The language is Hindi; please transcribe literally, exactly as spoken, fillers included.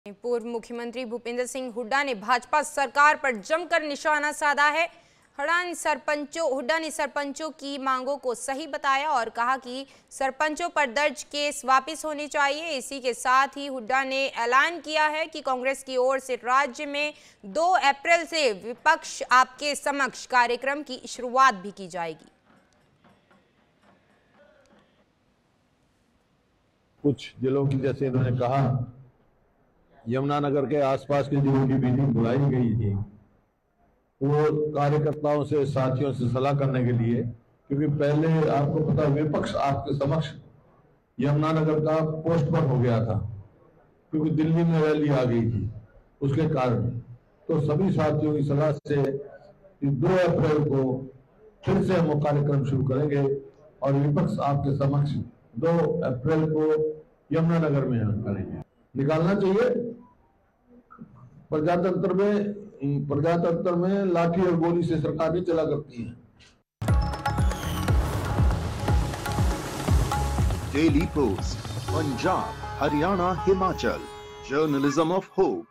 पूर्व मुख्यमंत्री भूपेंद्र सिंह हुड्डा ने भाजपा सरकार पर जमकर निशाना साधा है। हुड्डा ने सरपंचों हुड्डा ने सरपंचों की मांगों को सही बताया और कहा कि सरपंचों पर दर्ज केस वापस होने चाहिए। इसी के साथ ही हुड्डा ने ऐलान किया है कि कांग्रेस की ओर से राज्य में दो अप्रैल से विपक्ष आपके समक्ष कार्यक्रम की शुरुआत भी की जाएगी। कुछ जिलों की, जैसे इन्होंने कहा, यमुनानगर के आसपास के जिलों की मीटिंग बुलाई गई थी, वो कार्यकर्ताओं से, साथियों से सलाह करने के लिए, क्योंकि पहले आपको पता विपक्ष आपके समक्ष यमुनानगर का पोस्टपोन हो गया था, क्योंकि दिल्ली में रैली आ गई थी उसके कारण। तो सभी साथियों की सलाह से दो अप्रैल को फिर से हम कार्यक्रम शुरू करेंगे और विपक्ष आपके समक्ष दो अप्रैल को यमुनानगर में हम करेंगे। निकालना चाहिए। प्रजातंत्र में प्रजातंत्र में लाठी और गोली से सरकार नहीं चला करती है। Daily post, Punjab, Haryana, Himachal, journalism of hope.